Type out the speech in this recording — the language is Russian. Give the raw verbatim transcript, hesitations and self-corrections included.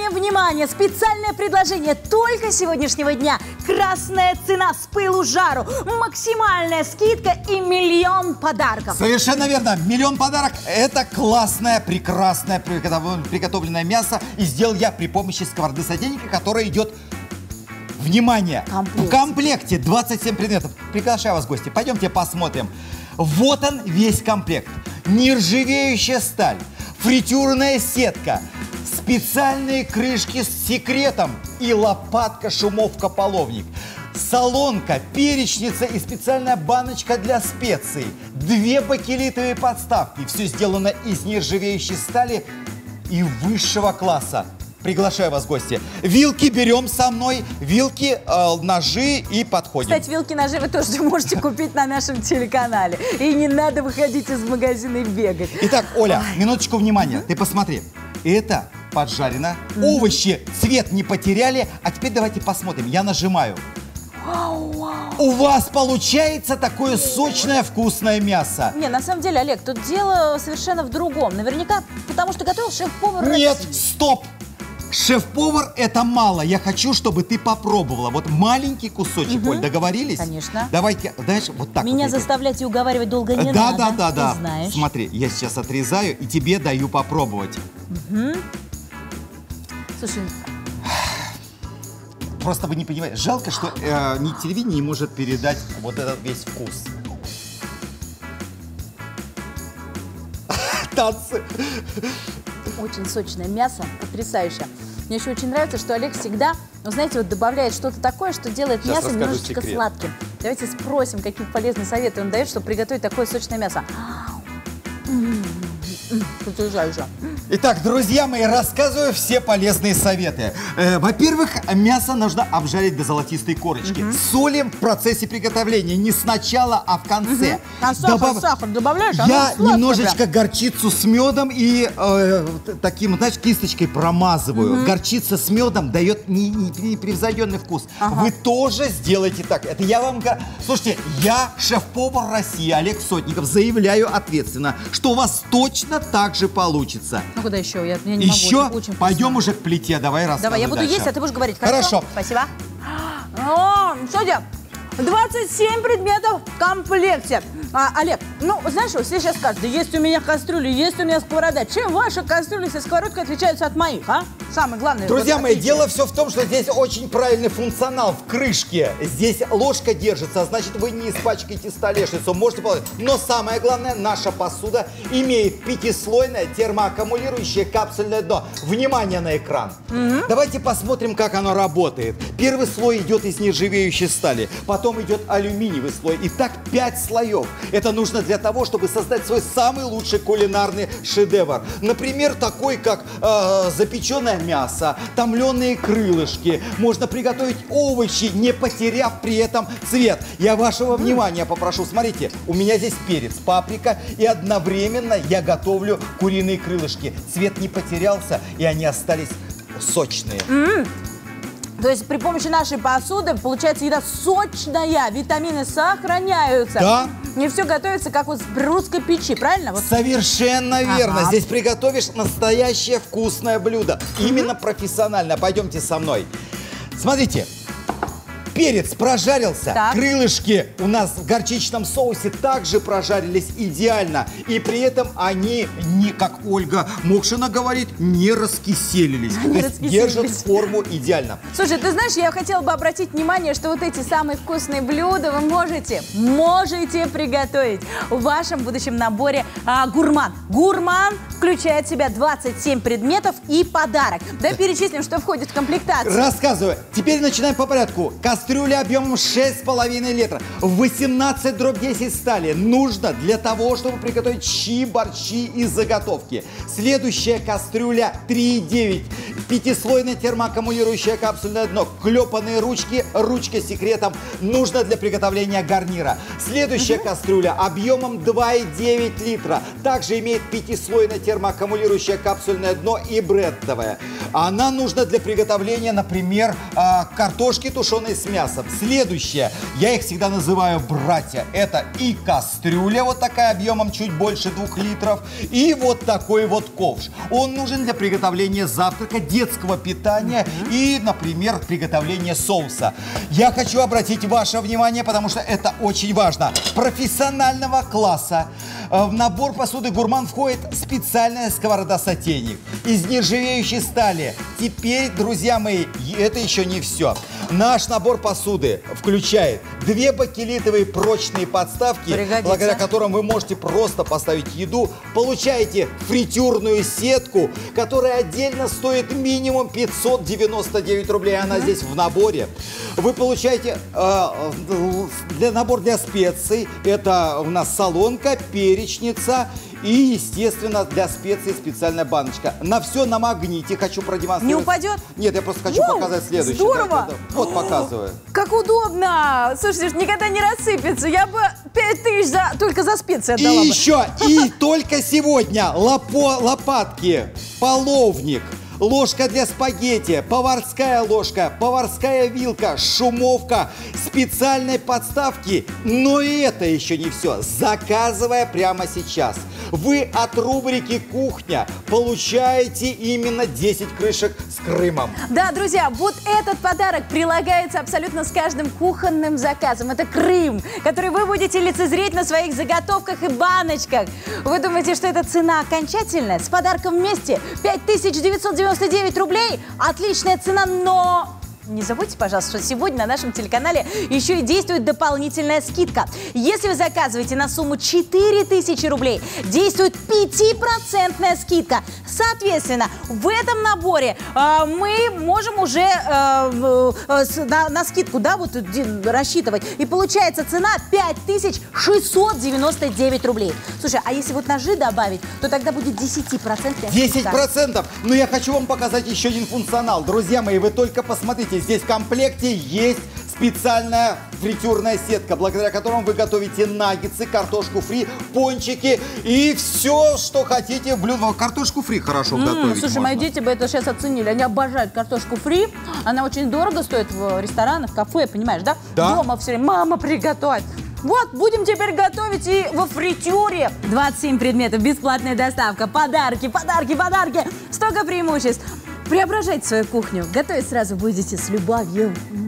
Внимание, внимание! Специальное предложение только сегодняшнего дня. Красная цена с пылу жару, максимальная скидка и миллион подарков. Совершенно верно. Миллион подарок – это классное, прекрасное приготовленное мясо. И сделал я при помощи сковороды сотейника, которая идет... Внимание! Комплекте. В комплекте двадцать семь предметов. Приглашаю вас в гости. Пойдемте посмотрим. Вот он весь комплект. Нержавеющая сталь, фритюрная сетка, специальные крышки с секретом и лопатка-шумовка-половник. Солонка, перечница и специальная баночка для специй. Две бакелитовые подставки. Все сделано из нержавеющей стали и высшего класса. Приглашаю вас в гости. Вилки берем со мной, вилки, э, ножи и подходим. Кстати, вилки, ножи вы тоже можете купить на нашем телеканале. И не надо выходить из магазина и бегать. Итак, Оля, Ой. минуточку внимания. Ты посмотри. Это поджарено. Mm-hmm. Овощи цвет не потеряли. А теперь давайте посмотрим. Я нажимаю. Вау, вау. У вас получается такое сочное, вкусное мясо. Не, на самом деле, Олег, тут дело совершенно в другом. Наверняка, потому что готовил шеф-повар. Нет, России. стоп! Шеф-повар – это мало. Я хочу, чтобы ты попробовала. Вот маленький кусочек, угу. Оль, договорились? Конечно. Давайте, знаешь, вот так. Меня вот заставлять и уговаривать долго не да, надо. Да, да, да, ты знаешь. Смотри, я сейчас отрезаю и тебе даю попробовать. Угу. Слушай. Просто вы не понимаете. Жалко, что э, ни телевидение не может передать вот этот весь вкус. Танцы. Очень сочное мясо, потрясающе. Мне еще очень нравится, что Олег всегда, ну, знаете, вот добавляет что-то такое, что делает Сейчас мясо немножечко секрет. сладким. Давайте спросим, какие полезные советы он дает, чтобы приготовить такое сочное мясо. Потрясающе. Итак, друзья мои, рассказываю все полезные советы. Э, Во-первых, мясо нужно обжарить до золотистой корочки. Угу. Солим в процессе приготовления, не сначала, а в конце. Угу. А сахар, Добав... сахар добавляешь? Я немножечко прям. горчицу с медом и э, таким, знаешь, кисточкой промазываю. Угу. Горчица с медом дает непревзойденный вкус. Ага. Вы тоже сделайте так. Это я вам... Слушайте, я шеф-повар России Олег Сотников заявляю ответственно, что у вас точно так же получится. Ну куда еще? Я, я не еще могу. Очень пойдем уже к плите, давай рассказывай. Давай, я буду дальше. есть, а ты будешь говорить. Хорошо. Хорошо. Спасибо. О, Судя, двадцать семь предметов в комплекте. А, Олег, ну, знаешь, вот все сейчас скажут, да есть у меня кастрюля, есть у меня сковорода. Чем ваша кастрюля со сковородкой отличаются от моих, а? Самое главное. Друзья вот мои, отличие. дело все в том, что здесь очень правильный функционал в крышке. Здесь ложка держится, а значит, вы не испачкаете столешницу. Можете положить. Но самое главное, наша посуда имеет пятислойное термоаккумулирующее капсульное дно. Внимание на экран. Mm-hmm. Давайте посмотрим, как оно работает. Первый слой идет из нержавеющей стали, потом идет алюминиевый слой. И так пять слоев. Это нужно для того, чтобы создать свой самый лучший кулинарный шедевр. Например, такой, как э, запеченное мясо, томленые крылышки. Можно приготовить овощи, не потеряв при этом цвет. Я вашего внимания попрошу. Смотрите, у меня здесь перец, паприка, и одновременно я готовлю куриные крылышки. Цвет не потерялся, и они остались сочные. Mm-hmm. То есть при помощи нашей посуды получается еда сочная, витамины сохраняются. Да. Не все готовится, как вот в русской печи, правильно? Вот. Совершенно верно. Ага. Здесь приготовишь настоящее вкусное блюдо. Именно профессионально. Пойдемте со мной. Смотрите. Перец прожарился, так. крылышки у нас в горчичном соусе также прожарились идеально. И при этом они, не, как Ольга Мокшина говорит, не раскиселились. Не То есть раскиселились. держат форму идеально. Слушай, ты знаешь, я хотела бы обратить внимание, что вот эти самые вкусные блюда вы можете, можете приготовить в вашем будущем наборе а, «Гурман». «Гурман» включает в себя двадцать семь предметов и подарок. Да, перечислим, что входит в комплектацию. Рассказываю. Теперь начинаем по порядку. Кастрюля объемом шесть с половиной литра, восемнадцать дробь десять стали. Нужно для того, чтобы приготовить щи, борщи и заготовки. Следующая кастрюля три и девять. Пятислойное термоаккумулирующее капсульное дно. Клепанные ручки, ручка с секретом. Нужно для приготовления гарнира. Следующая угу. кастрюля объемом два и девять литра. Также имеет пятислойное термоаккумулирующее капсульное дно и бреттовое. Она нужна для приготовления, например, картошки тушеной с мясом. Следующее, я их всегда называю братья. Это и кастрюля, вот такая объемом чуть больше двух литров, и вот такой вот ковш. Он нужен для приготовления завтрака, детского питания и, например, приготовления соуса. Я хочу обратить ваше внимание, потому что это очень важно. Профессионального класса. В набор посуды «Гурман» входит специальная сковорода-сотейник из нержавеющей стали. Теперь, друзья мои, это еще не все. Наш набор посуды включает две бакелитовые прочные подставки, Пригодится. благодаря которым вы можете просто поставить еду. Получаете фритюрную сетку, которая отдельно стоит минимум пятьсот девяносто девять рублей. Она mm-hmm. здесь в наборе. Вы получаете э, для, набор для специй. Это у нас солонка, перечница. И, естественно, для специй специальная баночка. На все на магните хочу продемонстрировать. Не упадет? Нет, я просто хочу Воу, показать следующее. здорово! Да, да, да. Вот показываю. Как удобно! Слушайте, никогда не рассыпется. Я бы пять тысяч за, только за специи отдала И бы. еще, и только сегодня лопо, лопатки, половник, ложка для спагетти, поварская ложка, поварская вилка, шумовка, специальные подставки. Но и это еще не все. Заказывая прямо сейчас, вы от рубрики «Кухня» получаете именно десять крышек с Крымом. Да, друзья, вот этот подарок прилагается абсолютно с каждым кухонным заказом. Это Крым, который вы будете лицезреть на своих заготовках и баночках. Вы думаете, что эта цена окончательная? С подарком вместе пять тысяч девятьсот девяносто девять рублей. Отличная цена, но... Не забудьте, пожалуйста, что сегодня на нашем телеканале еще и действует дополнительная скидка. Если вы заказываете на сумму четыре тысячи рублей, действует пятипроцентная скидка. Соответственно, в этом наборе э, мы можем уже э, э, с, на, на скидку, да, вот рассчитывать. И получается цена пять тысяч шестьсот девяносто девять рублей. Слушай, а если вот ножи добавить, то тогда будет десятипроцентная скидка. десять процентов! Но я хочу вам показать еще один функционал. Друзья мои, вы только посмотрите. Здесь в комплекте есть специальная фритюрная сетка, благодаря которой вы готовите наггетсы, картошку фри, пончики и все, что хотите в блюдо. Картошку фри хорошо М-м, готовить Слушай, можно. мои дети бы это сейчас оценили. Они обожают картошку фри. Она очень дорого стоит в ресторанах, кафе, понимаешь, да? Да. Дома все время мама приготовит. Вот, будем теперь готовить и во фритюре. двадцать семь предметов, бесплатная доставка, подарки, подарки, подарки. Столько преимуществ. Преображайте свою кухню. Готовить сразу будете с любовью.